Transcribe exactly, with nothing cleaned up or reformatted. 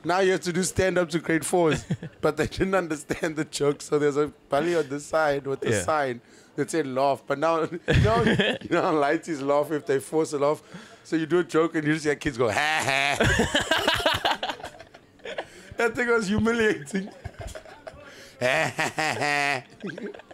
Now you have to do stand-up to grade fours. But they didn't understand the joke, so there's a belly on the side with a Yeah. sign that said laugh. But now, you know, you know how lighties laugh if they force a laugh? So you do a joke and you just hear kids go, ha ha. That thing was humiliating. Ha ha ha ha.